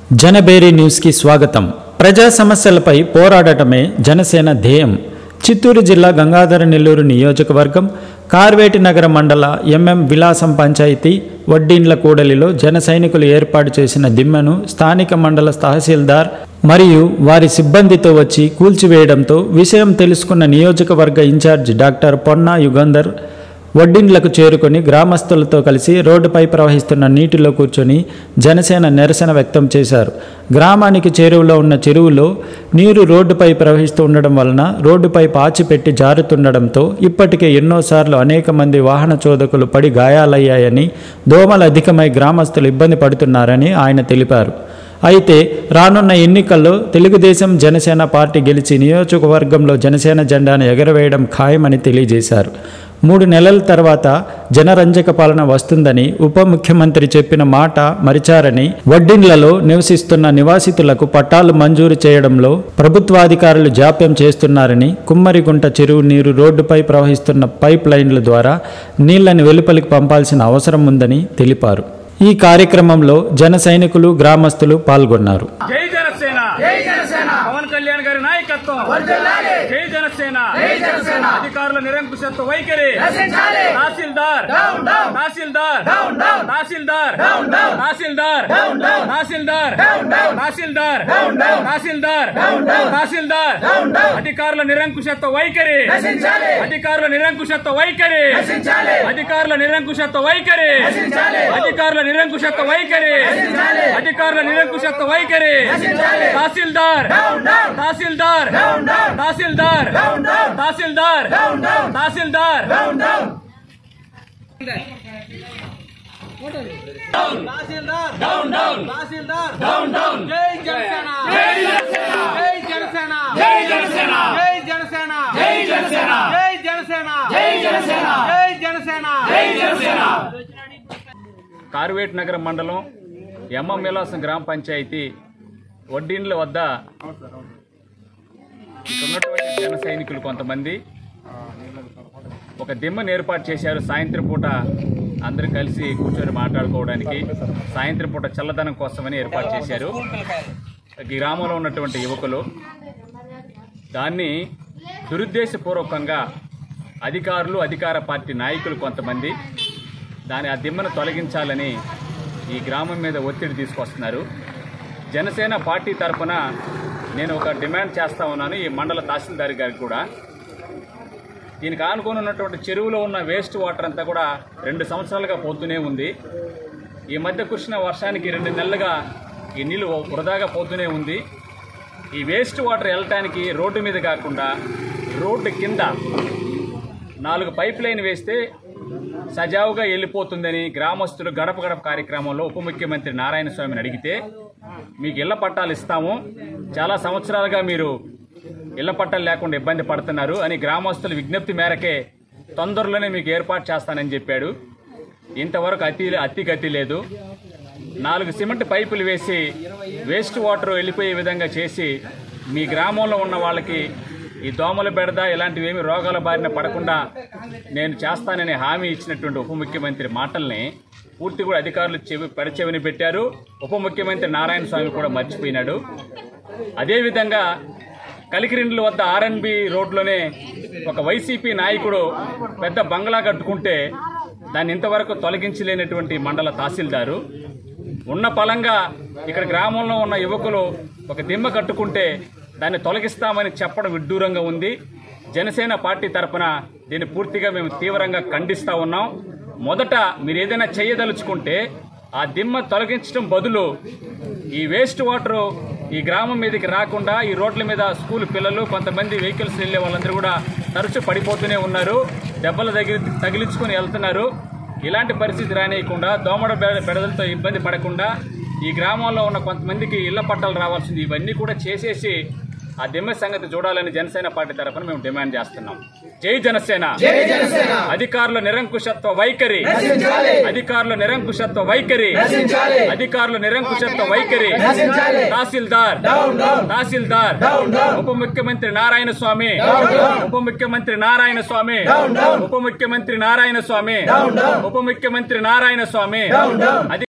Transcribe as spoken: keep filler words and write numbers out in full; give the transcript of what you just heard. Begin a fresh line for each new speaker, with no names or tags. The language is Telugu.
జనబేరి న్యూస్ కి స్వాగతం. ప్రజా సమస్యలపై పోరాడటమే జనసేన ధ్యేయం. చిత్తూరు జిల్లా గంగాధర నెల్లూరు నియోజకవర్గం కార్వేటి నగర మండల ఎంఎం విలాసం పంచాయతీ వడ్డీండ్ల కూడలిలో జన సైనికులు ఏర్పాటు చేసిన దిమ్మను స్థానిక మండల తహసీల్దార్ మరియు వారి సిబ్బందితో వచ్చి కూల్చివేయడంతో విషయం తెలుసుకున్న నియోజకవర్గ ఇన్ఛార్జ్ డాక్టర్ పొన్నా యుగంధర్ వడ్డిండ్లకు చేరుకొని గ్రామస్తులతో కలిసి రోడ్డుపై ప్రవహిస్తున్న నీటిలో కూర్చొని జనసేన నిరసన వ్యక్తం చేశారు. గ్రామానికి చేరువలో ఉన్న చెరువులో నీరు రోడ్డుపై ప్రవహిస్తూ ఉండడం వలన రోడ్డుపై పాచి పెట్టి జారుతుండడంతో ఇప్పటికే ఎన్నోసార్లు అనేక మంది వాహన చోదకులు పడి గాయాలయ్యాయని, దోమలు అధికమై గ్రామస్తులు ఇబ్బంది పడుతున్నారని ఆయన తెలిపారు. అయితే రానున్న ఎన్నికల్లో తెలుగుదేశం జనసేన పార్టీ గెలిచి నియోజకవర్గంలో జనసేన జెండాను ఎగరవేయడం ఖాయమని తెలియజేశారు. మూడు నెలల తర్వాత జనరంజక పాలన వస్తుందని ఉప ముఖ్యమంత్రి చెప్పిన మాట మరిచారని, వడ్డిండ్లలో నివసిస్తున్న నివాసితులకు పట్టాలు మంజూరు చేయడంలో ప్రభుత్వాధికారులు జాప్యం చేస్తున్నారని, కుమ్మరిగుంట చెరువు నీరు రోడ్డుపై ప్రవహిస్తున్న పైప్ లైన్ల ద్వారా నీళ్లను వెలుపలికి పంపాల్సిన అవసరం ఉందని తెలిపారు. ఈ కార్యక్రమంలో జన సైనికులు, గ్రామస్తులు పాల్గొన్నారు.
జై జనసేన, జై జనసేన, పవన్ కళ్యాణ్ గారి నాయకత్వం, జై జనసేన, జై జనసేన, అధికారుల నిరంకుశత్వ వైఖరి, తహసీల్దార్ తహసీల్దార్ తహసీల్దార్ తహసీల్దార్ తహసీల్దార్ తహసీల్దార్ తహసీల్దార్ తహసీల్దార్ అధికారుల నిరంకుశత్వ వైఖరి, అధికారుల నిరంకుశత్వ వైఖరి, అధికారుల నిరంకుశత్వ వైఖరి, అధికారుల నిరంకుశత్వ వైఖరి, అధికారుల నిరంకుశత్వ వైఖరి, తహసీల్దార్ తహసీల్దార్ తహసీల్దార్ తహసీల్దార్ తహసీల్దార్
తహసీల్దార్ డౌన్ డౌన్ తహసీల్దార్ డౌన్ డౌన్ జై జనసేన, జై జనసేన, జై జనసేన, జై జనసేన, జై జనసేన, జై జనసేన, జై జనసేన, జై జనసేన, జై జనసేన, జై జనసేన.
కార్వేట్ నగర మండలం ఎంఎం విలాసం గ్రామ పంచాయతీ వడ్డీండ్ల వద్ద ఉన్నటువంటి జన సైనికులు కొంతమంది ఒక దిమ్మను ఏర్పాటు చేశారు. సాయంత్రం పూట అందరూ కలిసి కూర్చొని మాట్లాడుకోవడానికి, సాయంత్రం పూట చల్లదనం కోసమని ఏర్పాటు చేశారు ఈ గ్రామంలో ఉన్నటువంటి యువకులు. దాన్ని దురుద్దేశపూర్వకంగా అధికారులు, అధికార పార్టీ నాయకులు కొంతమంది దాని ఆ దిమ్మను తొలగించాలని ఈ గ్రామం మీద ఒత్తిడి తీసుకొస్తున్నారు. జనసేన పార్టీ తరఫున నేను ఒక డిమాండ్ చేస్తా ఉన్నాను ఈ మండల తహసీల్దార్ గారికి కూడా. దీనికి ఆనుకొని ఉన్నటువంటి చెరువులో ఉన్న వేస్ట్ వాటర్ అంతా కూడా రెండు సంవత్సరాలుగా పోతూనే ఉంది. ఈ మధ్య కురిసిన వర్షానికి రెండు నెలలుగా ఈ నీళ్ళు వృధాగా పోతూనే ఉంది. ఈ వేస్ట్ వాటర్ వెళ్ళటానికి రోడ్డు మీద కాకుండా రోడ్డు కింద నాలుగు పైప్ లైన్ వేస్తే సజావుగా వెళ్ళిపోతుందని గ్రామస్తులు గడప గడప కార్యక్రమంలో ఉప ముఖ్యమంత్రి నారాయణ స్వామిని అడిగితే, మీకు ఇళ్ల పట్టాలు ఇస్తాము, చాలా సంవత్సరాలుగా మీరు ఇళ్ల పట్టాలు లేకుండా ఇబ్బంది పడుతున్నారు అని గ్రామస్తుల విజ్ఞప్తి మేరకే తొందరలోనే మీకు ఏర్పాటు చేస్తానని చెప్పాడు. ఇంతవరకు అతి అతి గతి లేదు. నాలుగు సిమెంట్ పైపులు వేసి వేస్ట్ వాటర్ వెళ్ళిపోయే విధంగా చేసి మీ గ్రామంలో ఉన్న వాళ్ళకి ఈ దోమల బెడద ఇలాంటివి ఏమి రోగాల బారిన పడకుండా నేను చేస్తానని హామీ ఇచ్చినటువంటి ఉప ముఖ్యమంత్రి మాటల్ని పూర్తి కూడా అధికారులు చెవి పెడచెవిని పెట్టారు. ఉప ముఖ్యమంత్రి నారాయణ స్వామి కూడా మర్చిపోయినాడు. అదేవిధంగా కలికిరిండ్ల వద్ద ఆర్ఎన్బి రోడ్లోనే ఒక వైసీపీ నాయకుడు పెద్ద బంగ్లా కట్టుకుంటే దాన్ని ఇంతవరకు తొలగించలేనటువంటి మండల తహసీల్దారు ఉన్న పలంగా ఇక్కడ గ్రామంలో ఉన్న యువకులు ఒక దిమ్మ కట్టుకుంటే దాన్ని తొలగిస్తామని చెప్పడం విడ్డూరంగా ఉంది. జనసేన పార్టీ తరఫున దీన్ని పూర్తిగా మేము తీవ్రంగా ఖండిస్తూ ఉన్నాం. మొదట మీరు ఏదైనా చేయదలుచుకుంటే ఆ దిమ్మ తొలగించడం బదులు ఈ వేస్ట్ వాటర్ ఈ గ్రామం మీదకి రాకుండా ఈ రోడ్ల మీద స్కూల్ పిల్లలు, కొంతమంది వెహికల్స్ వెళ్ళే వాళ్ళందరూ కూడా తరచూ పడిపోతూనే ఉన్నారు, దెబ్బలు తగిలి తగిలించుకొని వెళ్తున్నారు. ఇలాంటి పరిస్థితి రానియకుండా, దోమడ బెడదలతో ఇబ్బంది పడకుండా ఈ గ్రామంలో ఉన్న కొంతమందికి ఇళ్ల పట్టాలు రావాల్సింది ఇవన్నీ కూడా చేసేసి ఆ దిమ్మ సంగతి చూడాలని జనసేన పార్టీ తరఫున మేము డిమాండ్ చేస్తున్నాం. జై జనసేన, అధికారుల నిరంకుశత్వ వైఖరి, అధికారుల నిరంకుశత్వ వైఖరి, అధికారుల నిరంకుశత్వ వైఖరి, తహసీల్దార్ తహసీల్దార్ ఉప ముఖ్యమంత్రి నారాయణ స్వామి, ఉప ముఖ్యమంత్రి నారాయణ స్వామి, ఉప ముఖ్యమంత్రి నారాయణ స్వామి, ఉప ముఖ్యమంత్రి నారాయణ స్వామి.